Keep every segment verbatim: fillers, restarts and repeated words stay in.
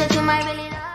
to my really lover.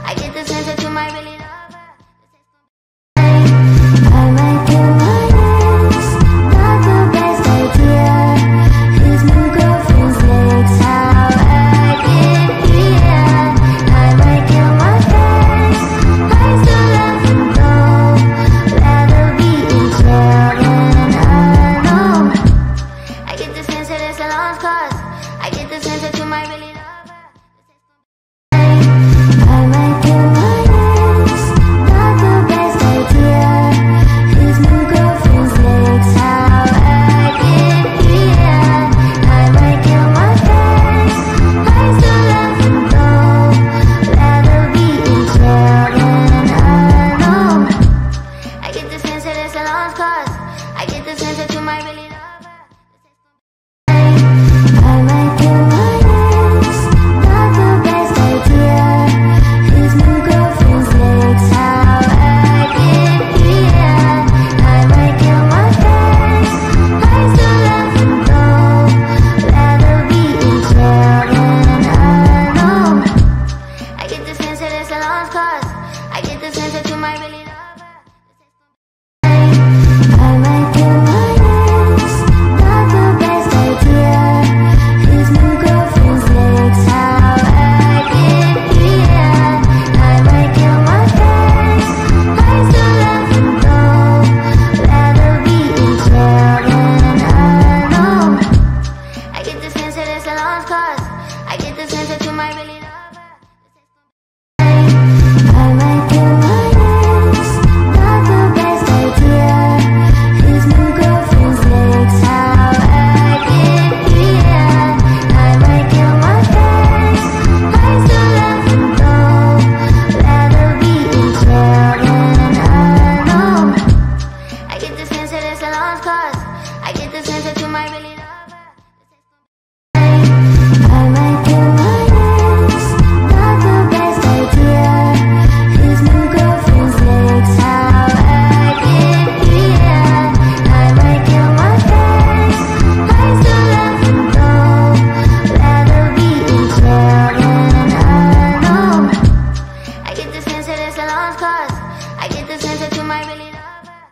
I get the sense that you might really love her. I might do my next, not the best idea. His new girlfriend's legs, how I get here. I might kill my friends, I still love him though. Rather be in jail than alone. I get the sense that it's a lost cause. I get the sense that you might really love her. I might do my next, not the best idea. His new girlfriend's legs, how I get here. I might kill my friends, I still love him though. Rather be in jail than alone. I get the sense that it's a lost cause. I get the sense that you might really love her. I might do my next, not the best idea. His new girlfriend's legs, how I get here. I might kill my friends, I still love him though. Rather be in jail than alone. I get the sense that it's a lost cause. I get the sense that you might really love her. I might do my next, not the best idea. His new girlfriend's legs, how I get here. I might kill my friends, I still love him though. Rather be in jail than alone. I get the sense that it's a lost cause. I get the sense that you might really love her. I might do my next, not the best idea. His new girlfriend's legs, how I get here. I might kill my friends, I still love him though. Rather be in jail than alone. I get the sense that it's a lost cause. I get the sense that you might really love her. I might do my next, not the best idea. His new girlfriend's legs, how I get here. I might kill my friends, I still love him though. Rather be in jail than alone. I get the sense that it's a lost cause. I get the sense that you might really love her.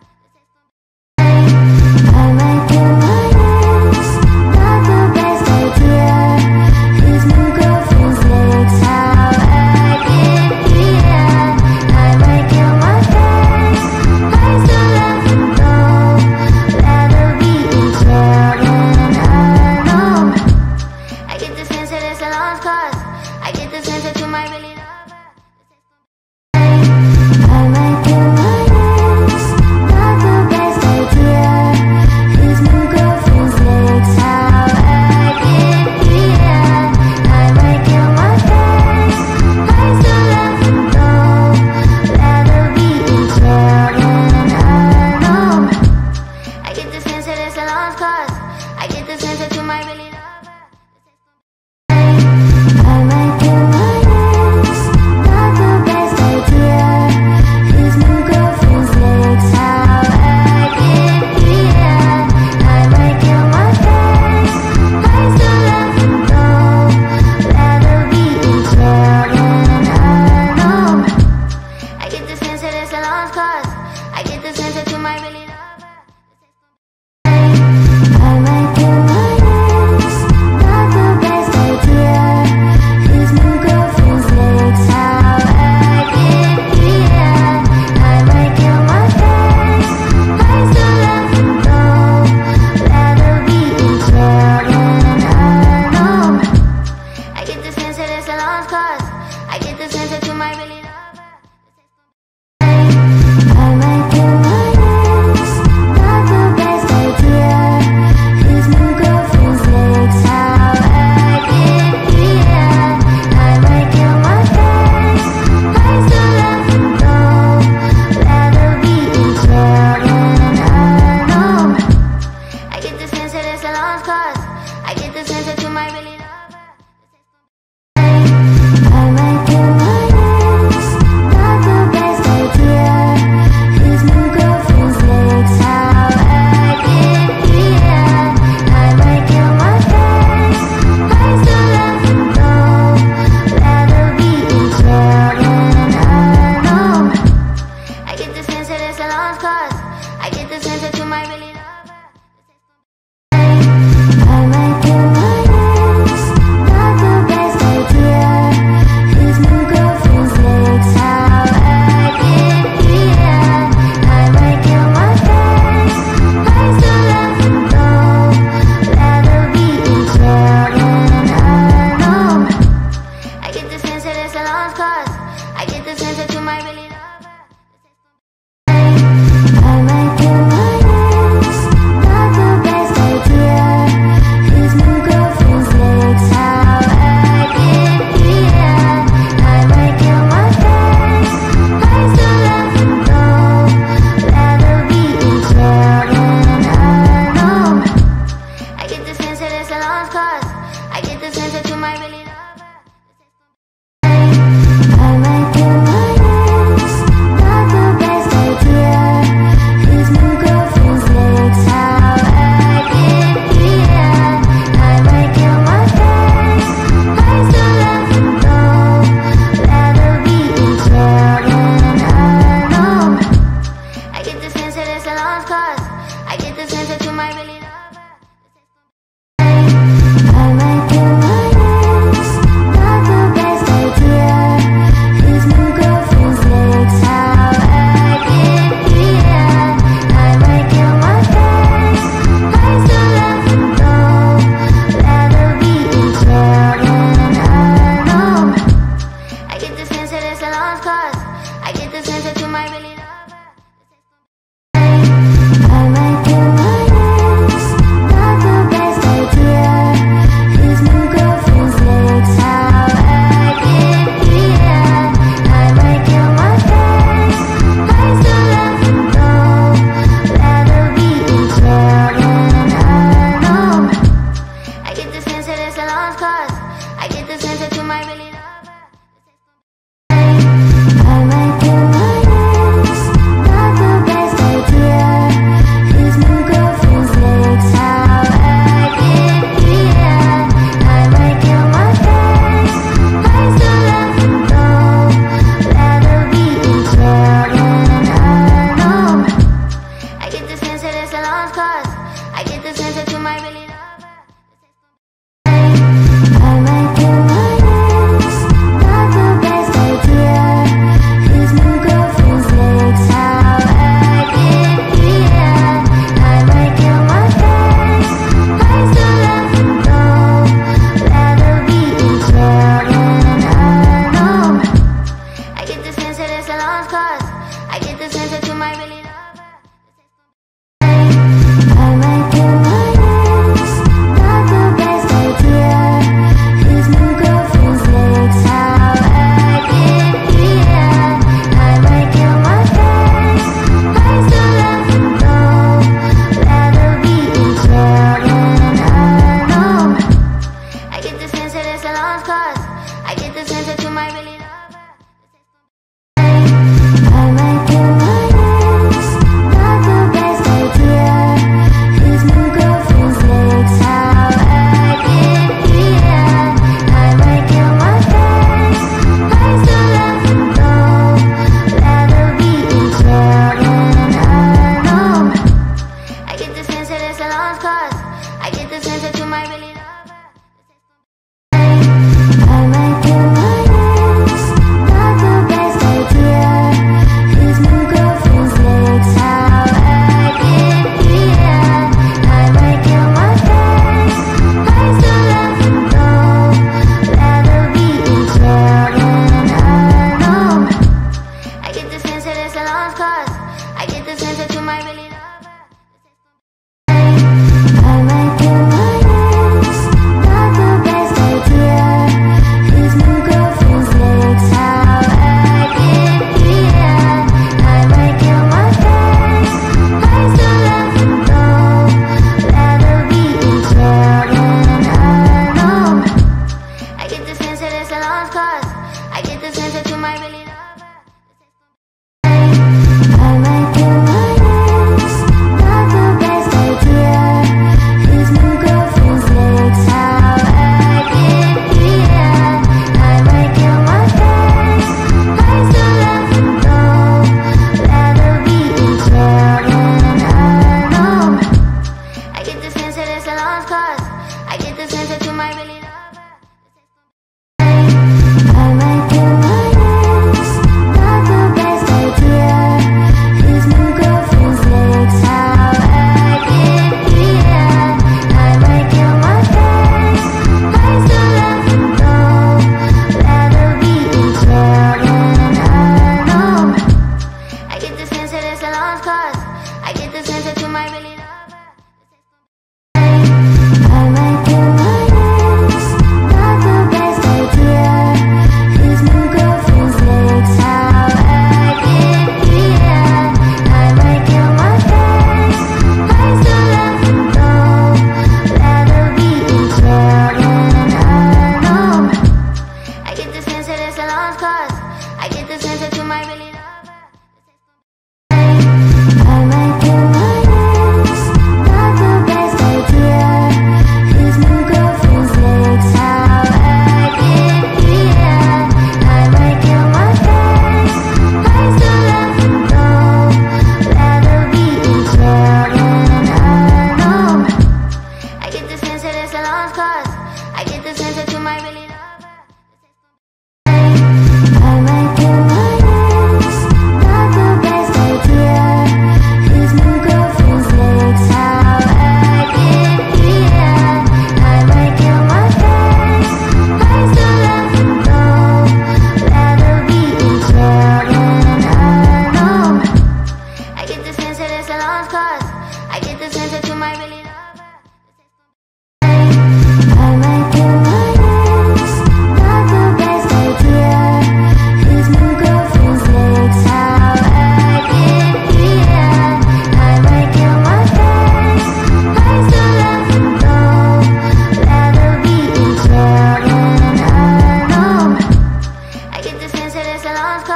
I might do my next, not the best idea. His new girlfriend's legs, how I get here. I might kill my friends, I still love him though. Rather be in jail than alone. I get the sense that it's a lost cause. I get the sense that you might really love her. I might do my next, cause I get the sense that you might really love her. I might kill my ex, not the best idea. His new girlfriend's legs, how I get here. I might kill my ex, I still love him though. Rather be in jail than alone. I get the sense that it's a lost cause I get the sense that you might really love her. I might kill my ex, not the best idea. His new girlfriend's legs, how I get here. I might kill my ex, I still love him though. Rather be in jail than alone. I get the sense that it's a lost cause I get the sense that you might really love her. I might kill my ex, not the best idea. His new girlfriend's legs, how I get here. I might kill my ex, I still love him though. Rather be in jail than alone. I get the sense that it's a lost cause I get the sense that you might really love her. I might kill my ex, not the best idea. His new girlfriend's legs, how I get here. I might kill my ex, I still love him though. Rather be in jail than alone. I get the sense that it's a lost cause I get the sense that you might really love her. I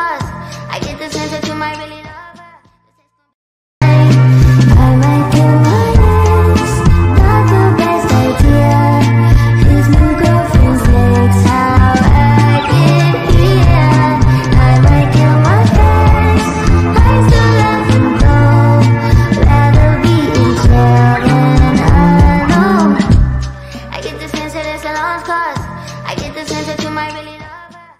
cause I get the sense that you might really love her. I might kill my ex, not the best idea. His new girlfriend's legs, how I get here. I might kill my ex, I still love him though. Rather be in jail than alone. I get the sense that it's a lost cause I get the sense that you might really love her.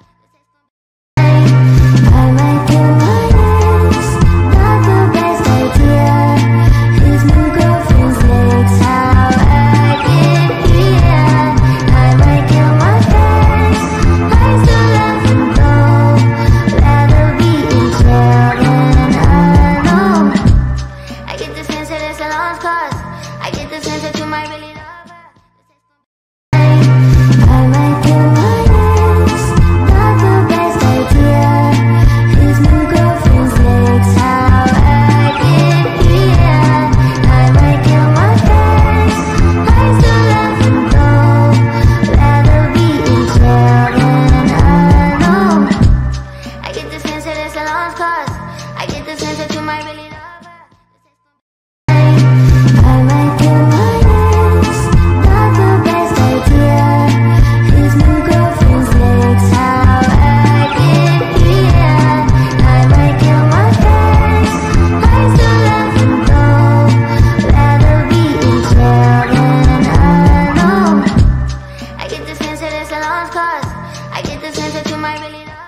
I might kill my ex, not the best idea. His new girlfriend's legs, how I get here. I might kill my ex, I still love him though. Rather be in jail than alone. I get the sense that it's a lost cause I get the sense that you might really love her. I might kill my ex, not the best idea. His new girlfriend's legs, how I get here. I might kill my ex, I still love him though. Rather be in jail than alone. I get the sense that it's a lost cause I get the sense that you might really love her. I might kill my ex, not the best idea. His new girlfriend's legs, how I get here. I might kill my ex, I still love him though. Rather be in jail than alone. I get the sense that it's a lost cause I get the sense that you might really love her.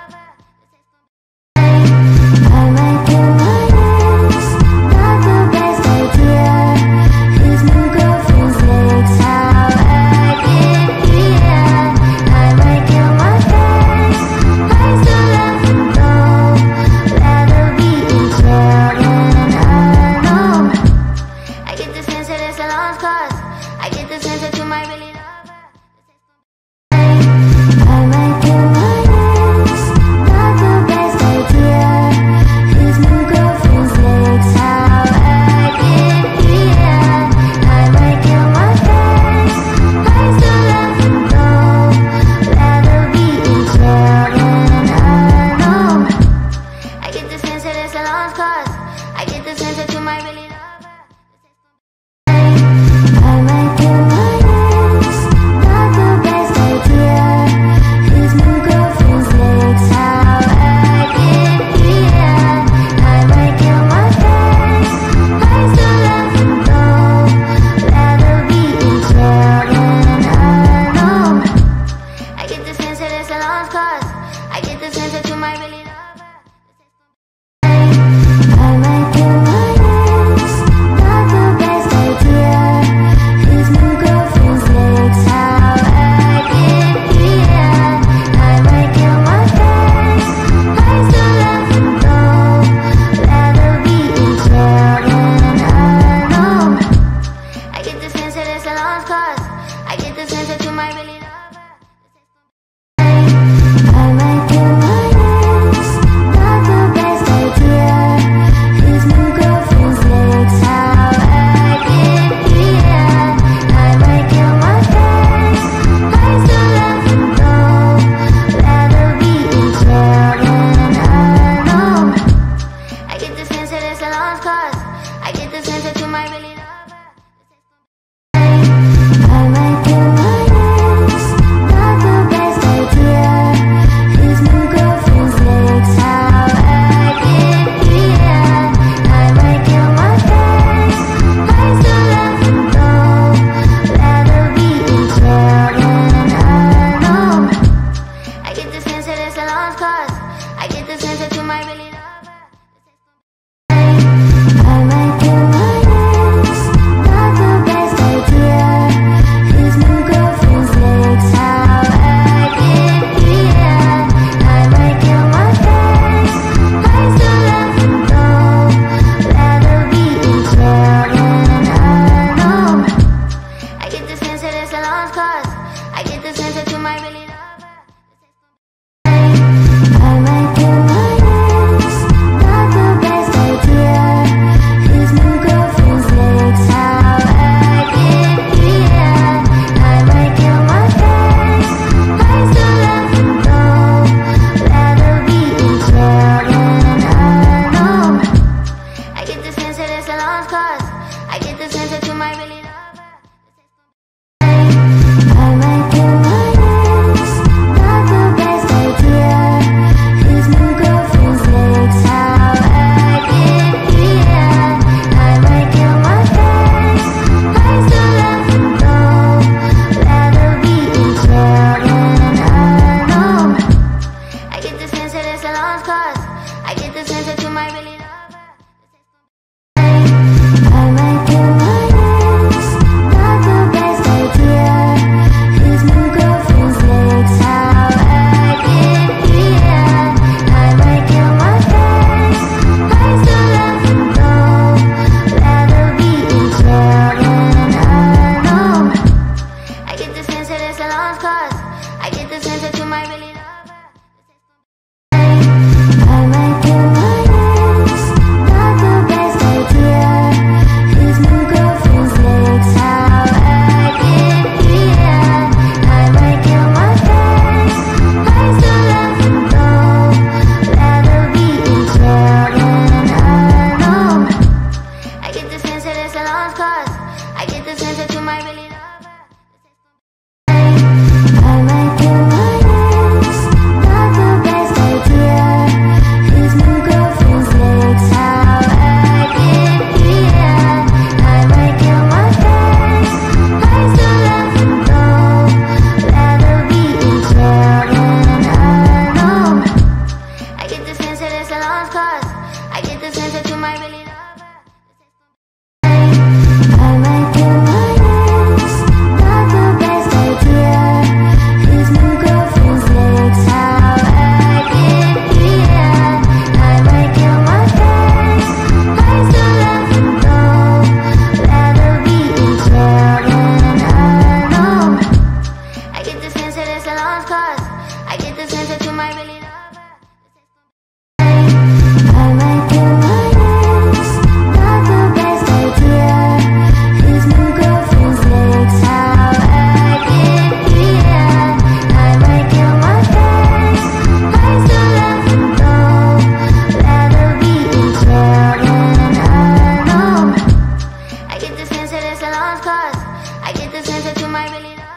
I might kill my ex, not the best idea. His new girlfriend's legs, how I get here. I might kill my ex, I still love him though. Rather be in jail than alone. I get the sense that it's a lost cause I get the sense that you might really love her. I might kill my ex, not the best idea. His new girlfriend's legs, how I get here. I might kill my ex, I still love him though. Rather be in jail than alone. I get the sense that it's a lost cause I get the sense that you might really love her. I might kill my ex, not the best idea. His new girlfriend's legs, how I get here. I might kill my ex, I still love him though. Rather be in jail than alone. I get the sense that it's a lost cause I get the sense that you might really love her. sense that it's a lost cause. I get the sense that you might really love her. I might kill my ex, not the best idea. His new girlfriend's legs, how I get here. I might kill my ex, I still love him though. Rather be in jail than alone. I get the sense that it's a lost cause. I get the sense that you might really love her. I might kill my ex, not the best idea. His new girlfriend's legs, how I get here. I might kill my ex, I still love him though. Rather be in jail than alone. I get the sense that it's a lost cause. I get the sense that you might really love her.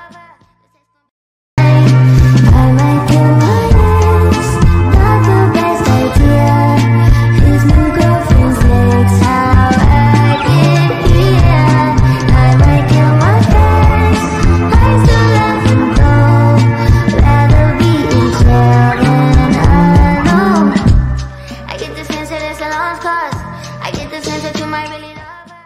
I might kill my ex, not the best idea. His new girlfriend's legs, how I get here. I might kill my ex, I still love him though. Rather be in jail than alone. I get the sense that it's a lost cause. I get the sense that you might really love her.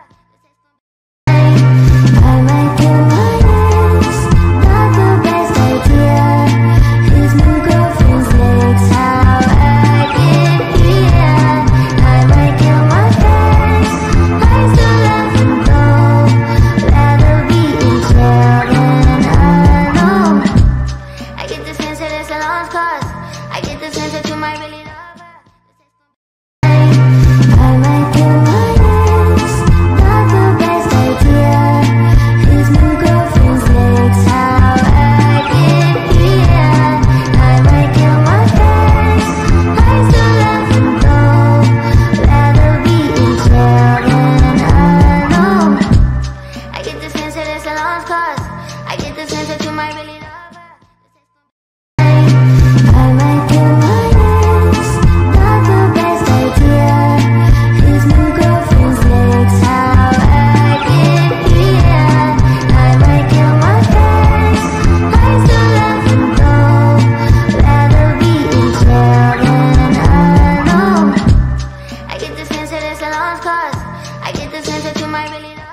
I might kill my ex, not the best idea. His new girlfriend's legs, how I get here. I might kill my ex, I still love him though. Rather be in jail than alone. I get the sense that it's a lost cause. I get the sense that you might really love her. I might kill my ex, not the best idea. His new girlfriend's legs, how I get here. I might kill my ex, I still love him though. Rather be in jail than alone. I get the sense that it's a lost cause. I get the sense that you might really love her. I might kill my ex, not the best idea. His new girlfriend's legs, how I get here. I might kill my ex, I still love him though. Rather be in jail than alone. I get the sense that it's a lost cause. I get the sense that you might really love her.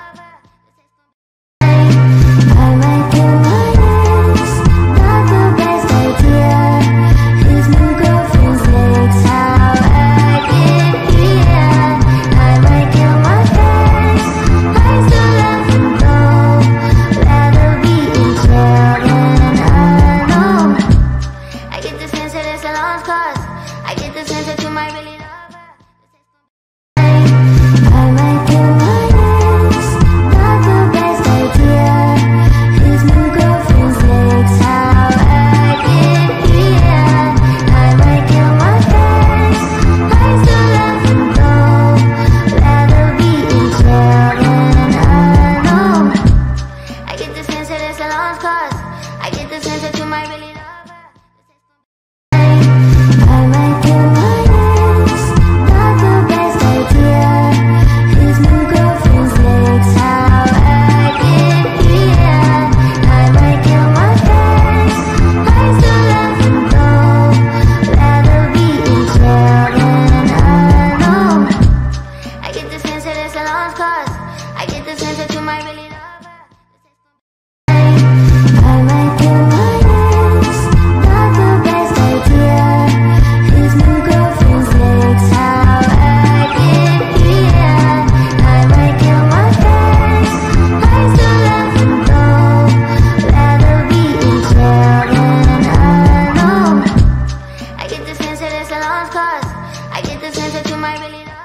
I might kill my ex, not the best idea. His new girlfriend's legs, how I get here. I might kill my ex, I still love him though. Rather be in jail than alone. I get the sense that it's a lost cause. I get the sense that you might really love her. I might kill my ex, not the best idea. His new girlfriend's legs, how I get here. I might kill my ex, I still love him though. Rather be in jail than alone. I get the sense that it's a lost cause. I get the sense that you might really love her. I might kill my ex, not the best idea. His new girlfriend's legs, how I get here. I might kill my ex, I still love him though. Rather be in jail than alone. I get the sense that it's a lost cause. I get the sense that you might really love her. I might kill my ex, not the best idea. His new girlfriend's legs, how I get here. I might kill my ex, I still love him though. Rather be in jail than alone. I get the sense that it's a lost cause. I get the sense that you might really love her.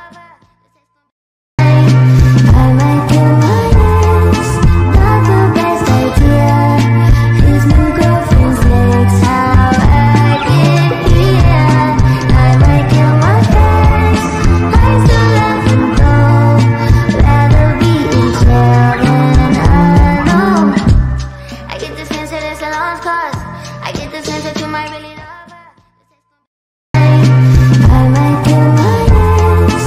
I might kill my ex, not the best idea. His new girlfriend's legs, how I get here. I might kill my ex, I still love him though. Rather be in jail than alone. I get the sense that it's a lost cause. I get the sense that you might really love her. I might kill my ex,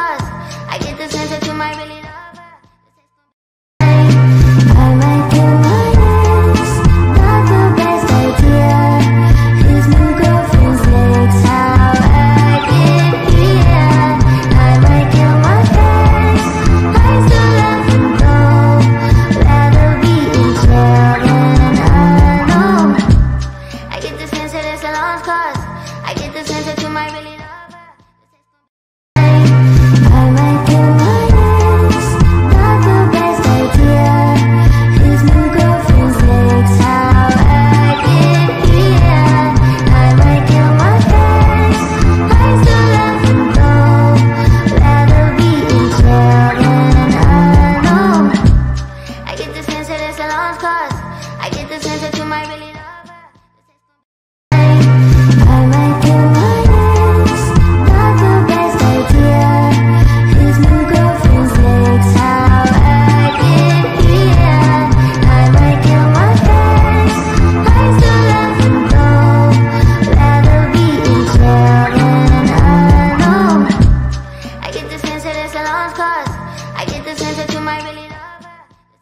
cause I get the sense that you might really love her. I might kill my ex, not the best idea. His new girlfriend's legs, how I get here. I might kill my ex, I still love him though. Rather be in jail than alone. I get the sense that it's a lost cause I get the sense that you might really love her. I might kill my ex, not the best idea. His new girlfriend's legs, how I get here. I might kill my ex, I still love him though. Rather be in jail than alone. I get the sense that it's a lost cause I get the sense that you might really love her. I might kill my ex, not the best idea. His new girlfriend's legs, how I get here. I might kill my ex, I still love him though. Rather be in jail than alone. I get the sense that it's a lost cause I get the sense that you might really love her.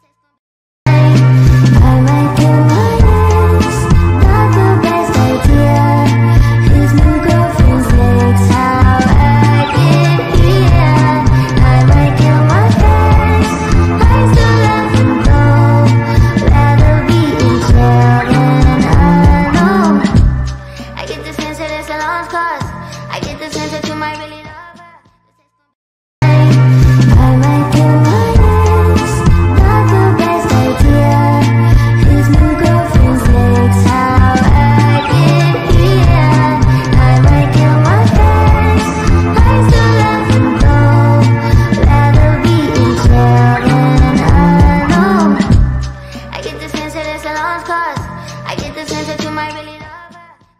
I might kill my ex, not the best idea. His new girlfriend's legs, how I get here. I might kill my ex, I still love him though. Rather be in jail than alone. I get the sense that it's a lost cause I get the sense that you might really love her. I might kill my ex, not the best idea. His new girlfriend's legs, how I get here. I might kill my ex, I still love him though. Rather be in jail than alone. I get the sense that it's a lost cause I get the sense that you might really love her.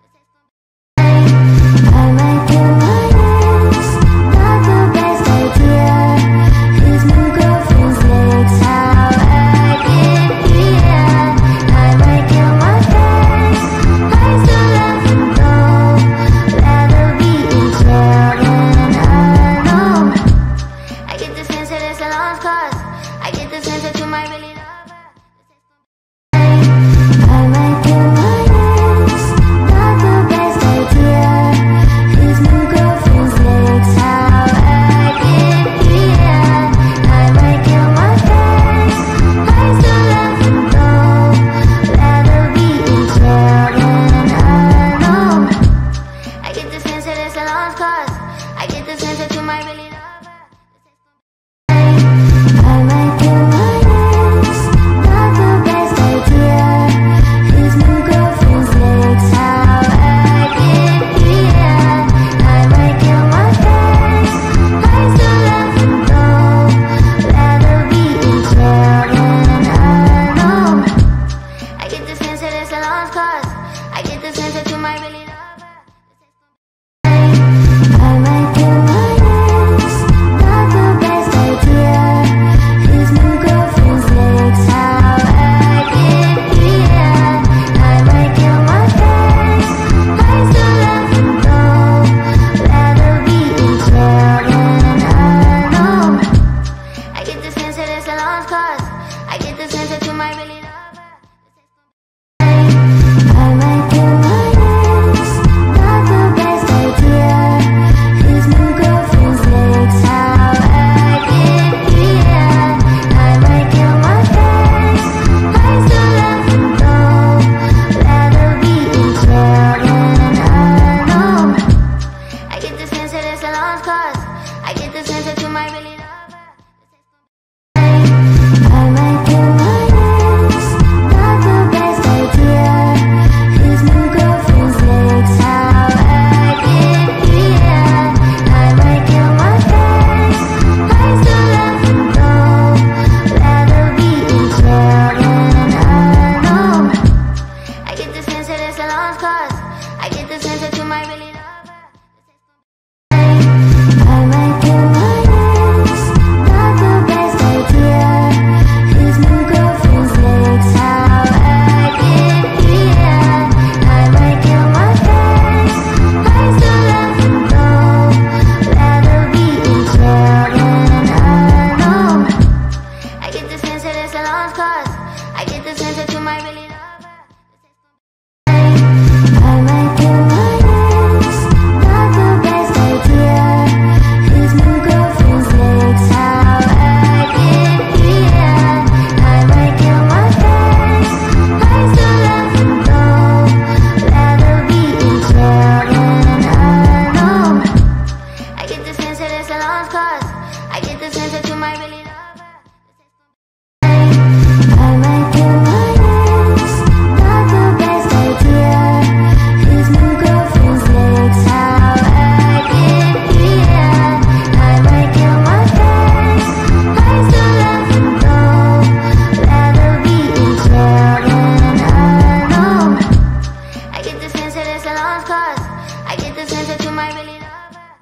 I might kill my ex, not the best idea. His new girlfriend's legs, how I get here. I might kill my ex, I still love him though. Rather be in jail than alone. I get the sense that it's a lost cause I get the sense that you might really love her. I might kill my ex, not the best idea. His new girlfriend's legs, how I get here. I might kill my ex, I still love him though. Rather be in jail than alone. I get the sense that it's a lost cause I get the sense that you might really love her. I might kill my ex, not the best idea. His new girlfriend's legs, how I get here. I might kill my ex, I still love him though. Rather be in jail than alone. I get the sense that it's a lost cause I get the sense that you might really love her. I might kill my ex, not the best idea. His new girlfriend's legs, how I get here. I might kill my ex, I still love him though. Rather be in jail than alone. I get the sense that it's a lost cause I get the sense that you might really love her. I might kill my ex, not the best idea. His new girlfriend's legs, how I get here. I might kill my ex, I still love him though. Rather be in jail than alone. I get the sense that it's a lost cause I get the sense that you might really love her. I might kill my ex, not the best idea. His new girlfriend's legs, how I get here. I might kill my ex, I still love him though. Rather be in jail than alone. I get the sense that it's a lost cause I get the sense that you might really love her. I might kill my ex, lost cause. I get the sense that you might really love her. I might kill my ex, not the best idea. His new girlfriend's legs, how I get here. I might kill my friends, I still love him though. Rather be in jail than alone. I get the sense that it's a lost cause. I get the sense that you might really love her.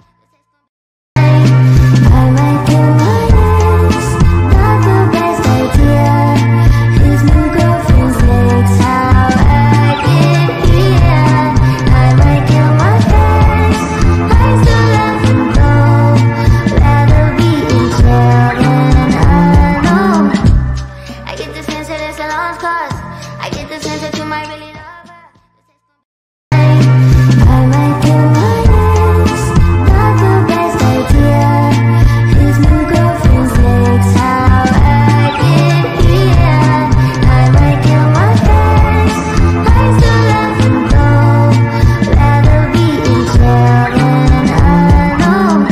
I might kill my ex, not the best idea. His new girlfriend's legs, how I get here. I might kill my friends, I still love him though. Rather be in jail than alone. I get the sense that it's a lost cause. I get the sense that you might really love her. I might kill my ex, not the best idea. His new girlfriend's legs, how I get here. I might kill my friends, I still love him though. Rather be in jail than alone.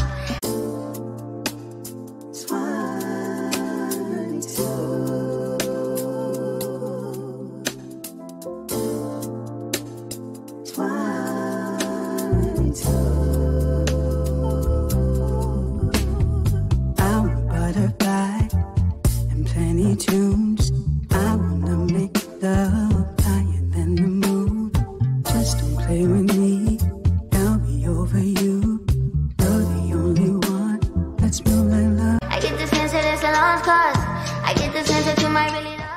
I'm a butterfly and plenty tunes. I wanna make love higher than the moon. Just don't play with me, I'll be over you. You're the only one. Let's move like love. I get the sense that it's a lost cause. I get the sense that you might really love her.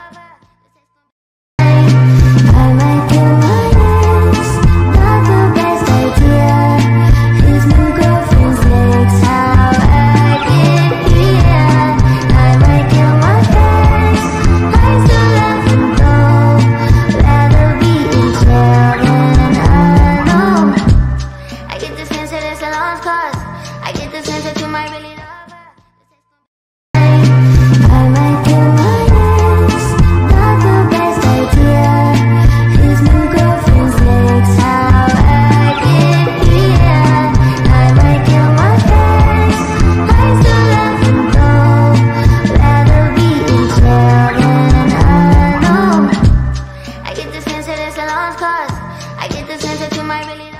I might kill my ex, not the best idea. His new girlfriend's legs, how I get here. I might kill my friends, I still love him though. Rather be in jail than alone. I get the sense that it's a lost cause. I get the sense that you might really love her. I might kill my ex, not the best idea. His new girlfriend's legs, how I get here. I might kill my friends, I still love him though. Rather be in jail than alone. I get the sense that it's a lost cause. I get the sense that you might really love her.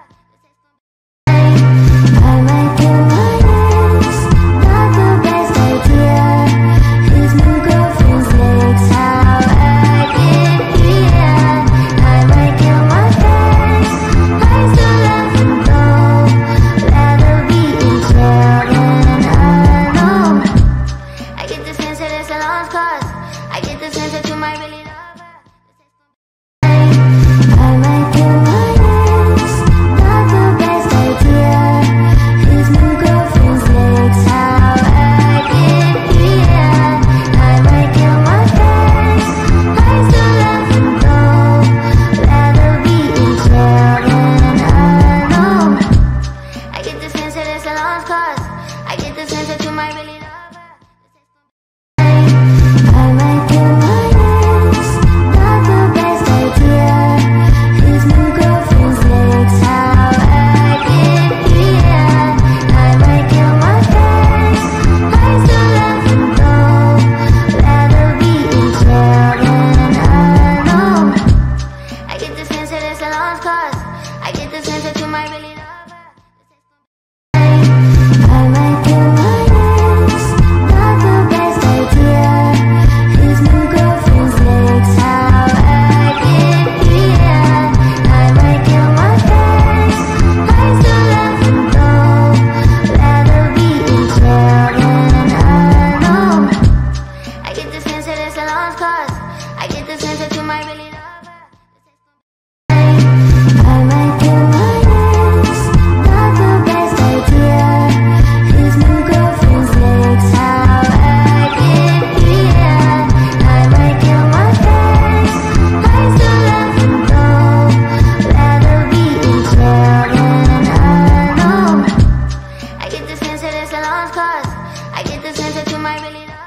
I might kill my ex, not the best idea. His new girlfriend's legs, how I get here. I might kill my friends, I still love him though. Rather be in jail than alone. I get the sense that it's a lost cause. I get the sense that you might really love her. I might kill my ex, not the best idea. His new girlfriend's legs, how I get here. I might kill my friends, I still love him though. Rather be in jail than alone. I get the sense that it's a lost cause. I get the sense that you might really love her. I might kill my ex, not the best idea. His new girlfriend's legs, how I get here. I might kill my friends, I still love him though. Rather be in jail than alone. I get the sense that it's a lost cause. I get the sense that you might really love her. I might kill my ex, not the best idea. His new girlfriend's legs, how I get here. I might kill my friends, I still love him though. Rather be in jail than alone. I get the sense that it's a lost cause. I get the sense that you might really love her. I might kill my ex, not the best idea. His new girlfriend's legs, how I get here. I might kill my friends, I still love him though. Rather be in jail than alone. I get the sense that it's a lost cause. I get the sense that you might really love her.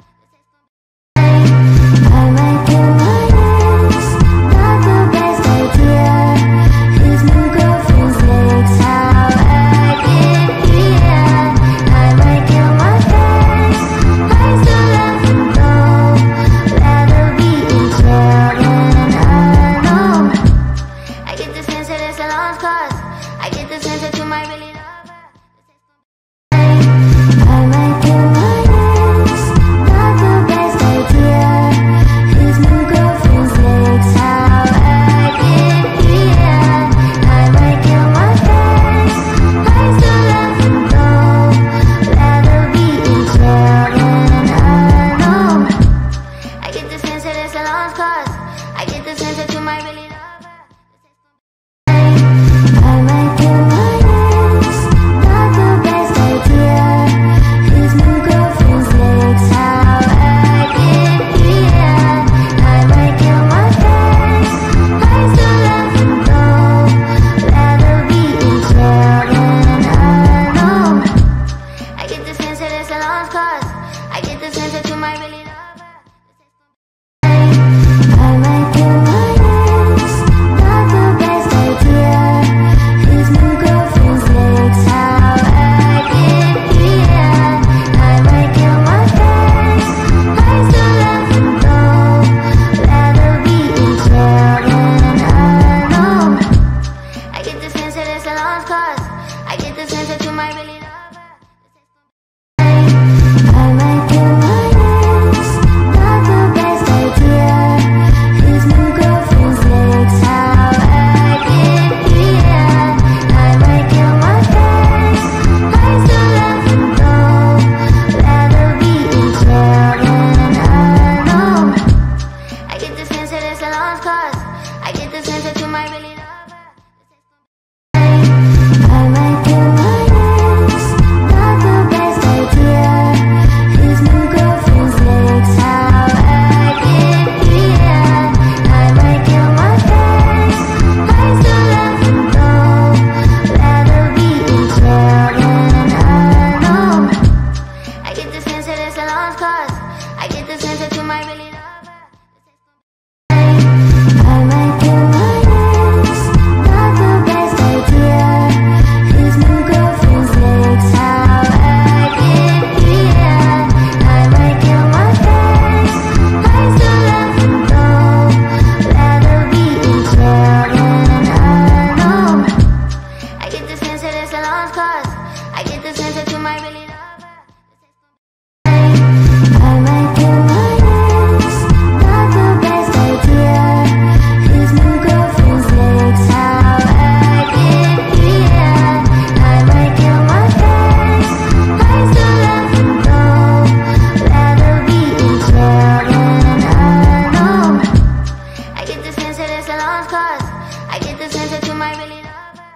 I might kill my ex, not the best idea. His new girlfriend's legs, how I get here. lost cause I get the sense that you might really love her. I might kill my ex, not the best idea. His new girlfriend's legs, how I get here. I might kill my ex, I still love him though. Rather be in jail than alone. I get the sense that it's a lost cause I get the sense that you might really love her. I might kill my ex, not the best idea. His new girlfriend's legs, how I get here. I might kill my ex, I still love him though. Rather be in jail than alone. I get the sense that it's a lost cause I get the sense that you might really love her. I might kill my ex, not the best idea. His new girlfriend's legs, how I get here. I might kill my ex, I still love him though. Rather be in jail than alone. I get the sense that it's a lost cause I get the sense that you might really love her. I might kill my ex, not the best idea. His new girlfriend's legs, how I get here. I might kill my ex, I still love him though. Rather be in jail than alone. I get the sense that it's a lost cause I get the sense that you might really love her. I might kill my ex, not the best idea. His new girlfriend's legs, how I get here. I might kill my ex, I still love him though. Rather be in jail than alone. I get the sense that it's a lost cause I get the sense that you might really love her.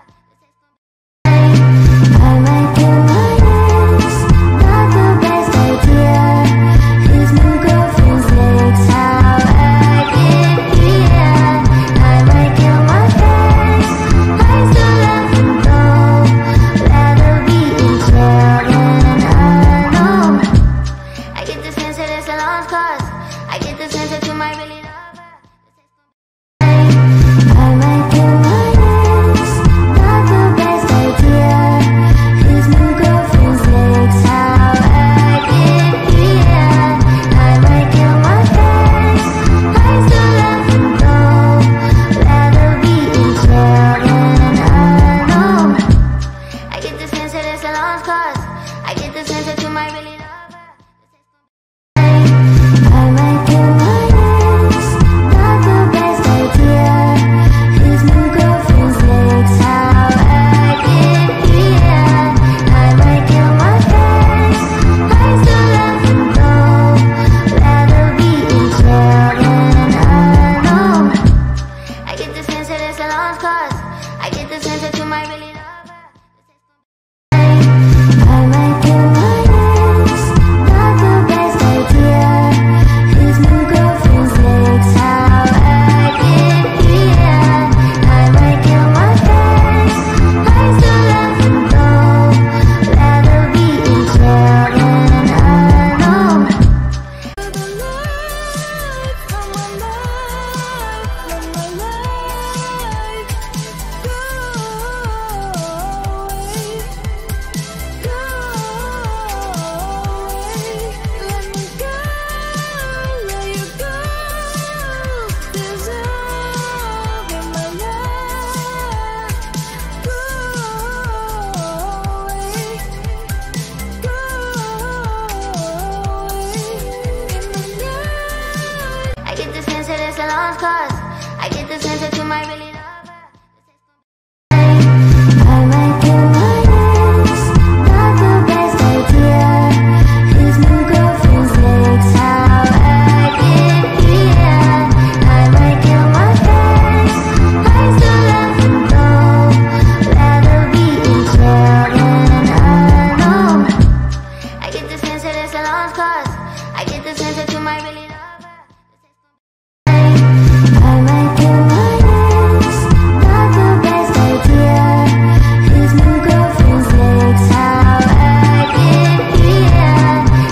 I might kill my ex, not the best idea. His new girlfriend's legs, how I get here. I might kill my ex, I still love him though. Rather be in jail than alone. I get the sense that it's a lost cause I get the sense that you might really love her. I might kill my ex, not the best idea. His new girlfriend's legs, how I get here. I might kill my ex, I still love him though. Rather be in jail than alone. I get the sense that it's a lost cause I get the sense that you might really love her. I might kill my ex, not the best idea. His new girlfriend's legs, how I get here. I might kill my ex, I still love him though. Rather be in jail than alone. I get the sense that it's a lost cause I get the sense that you might really love her. I might kill my ex, not the best idea. His new girlfriend's legs, how I get here. I might kill my ex, I still love him though. Rather be in jail than alone. I get the sense that it's a lost cause I get the sense that you might really love her. I might kill my ex, not the best idea. His new girlfriend's legs, how I get here. I might kill my ex, I still love him though. Rather be in jail than alone. I get the sense that it's a lost cause I get the sense that you might really love her. I might kill my ex, not the best idea. His new girlfriend's legs, how I get here.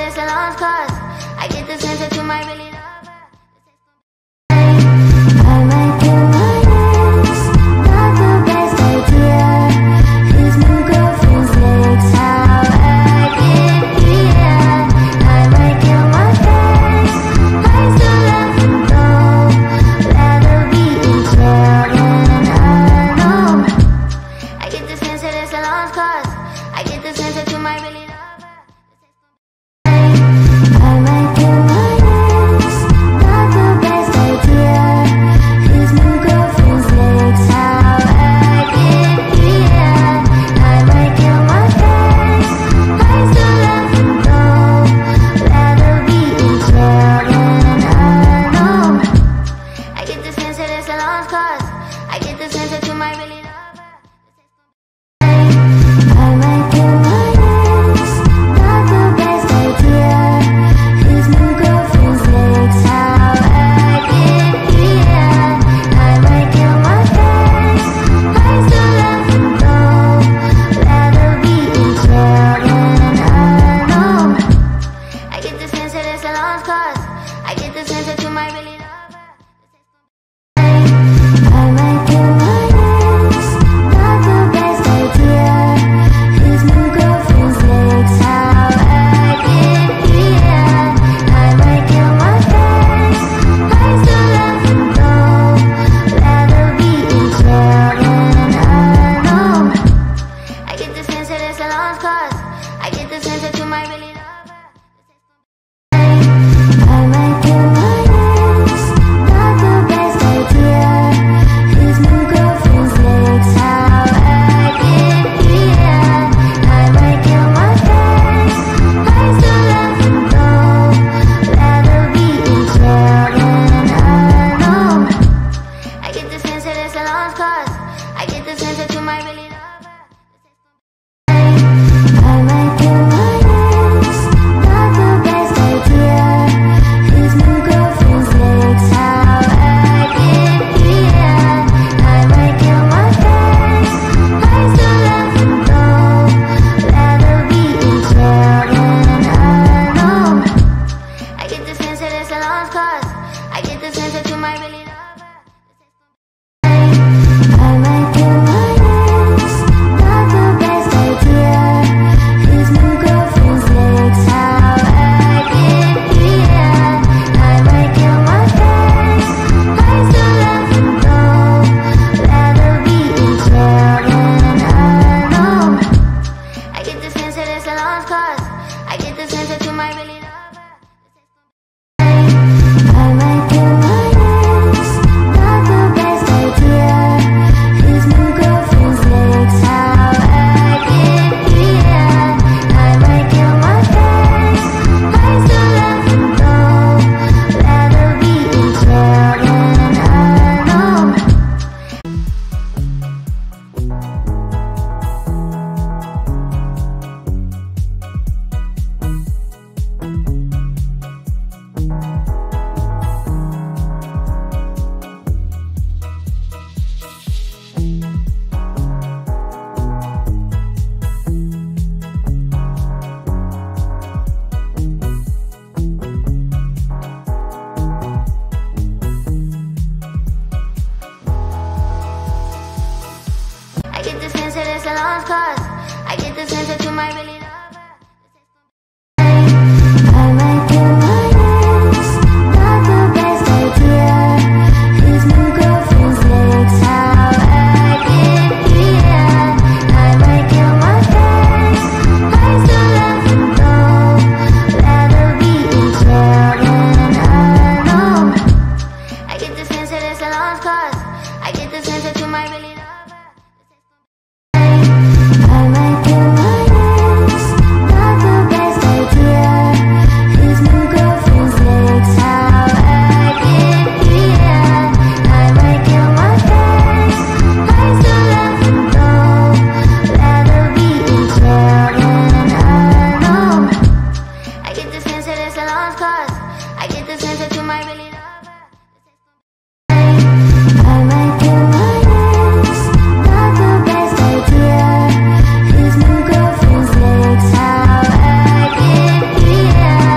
it's a lost cause. I get the sense that you might really love her. I might kill my ex, not the best idea. His new girlfriend's legs, how I get here. I might kill my ex, I still love him though. Rather be in jail than alone. I get the sense that it's a lost cause. I get the sense that you might really love her. I might kill my ex, not the best idea. His new girlfriend's legs, how I get here. I might kill my ex, I still love him though. Rather be in jail than alone. I get the sense that it's a lost cause. I get the sense that you might really love her. I might kill my ex, not the best idea. His new girlfriend's legs, how I get here. I might kill my ex, I still love him though. Rather be in jail than alone. I get the sense that it's a lost cause. I get the sense that you might really love her. I might kill my ex, not the best idea. His new girlfriend's legs, how I get here. I might kill my ex, I still love him though. Rather be in jail than alone. I get the sense that it's a lost cause. I get the sense that you might really love her. I might kill my ex, not the best idea. His new girlfriend's legs, how I get here. I might kill my ex, I still love him though. Rather be in jail than alone. I get the sense that it's a lost cause. I get the sense that you might really love her. I might kill my ex, not the best idea. His new girlfriend's legs, how I get here. I might kill my ex, I still love him though. Rather be in jail than alone. I get the sense that it's a lost cause. I get the sense that you might really love her. I might kill my ex, not the best idea. His new girlfriend's legs, how I get here. I might kill my ex, I still love him though. Rather be in jail than alone. I get the sense that it's a lost cause. I get the sense that you might really love her. I might kill my ex, not the best idea. His new girlfriend's legs, how I get here. I might kill my ex, I still love him though. Rather be in jail than alone. I get the sense that it's a lost cause. I get the sense that you might really love her. I might kill my ex, not the best idea. His new girlfriend's legs, how I get here. I might kill my ex, I still love him though. Rather be in jail than alone. I get the sense that it's a lost cause. I get the sense that you might really love her. I might kill my ex, not the best idea. His new girlfriend's legs, how I get here. I might kill my ex, I still love him though. Rather be in jail than alone. I get the sense that it's a lost cause. I get the sense that you might really love her. I might kill my ex, not the best idea. His new girlfriend's legs, how I get here.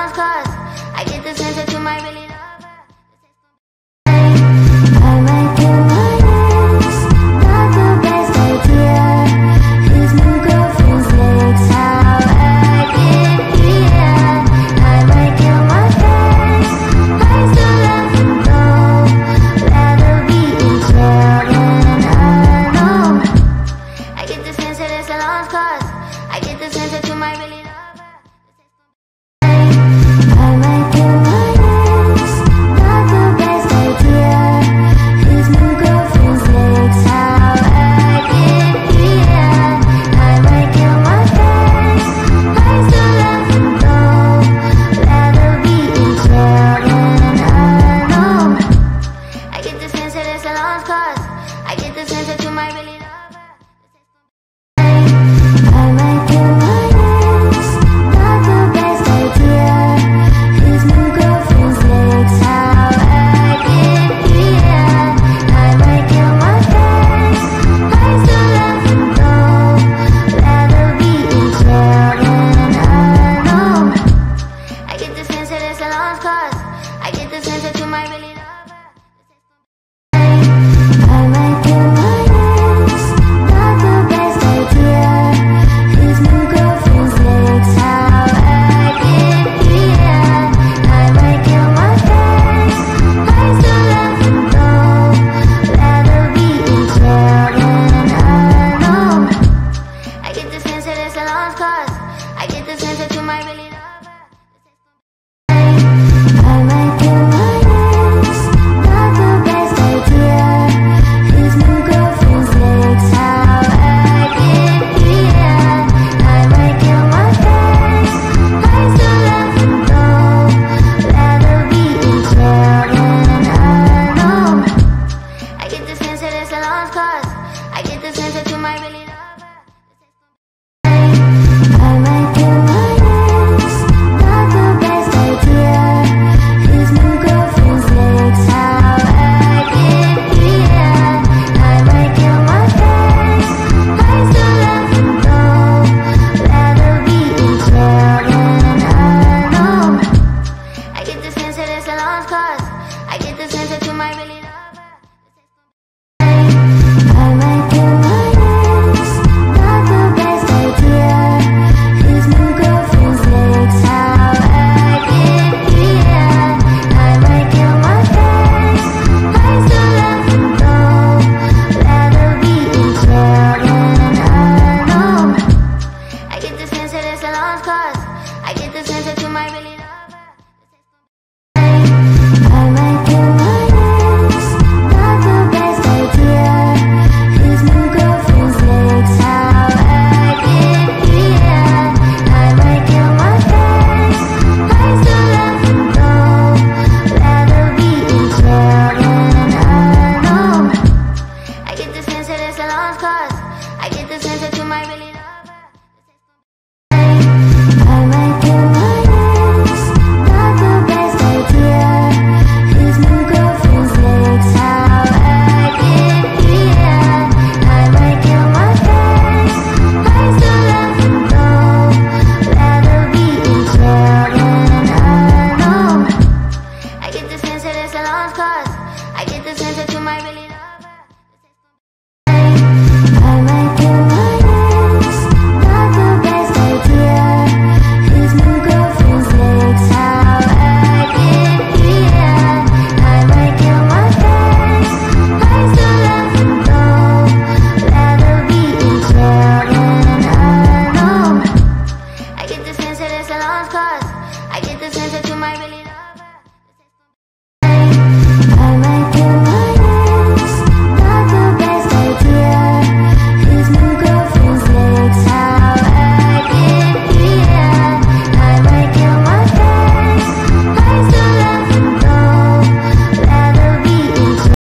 lost cause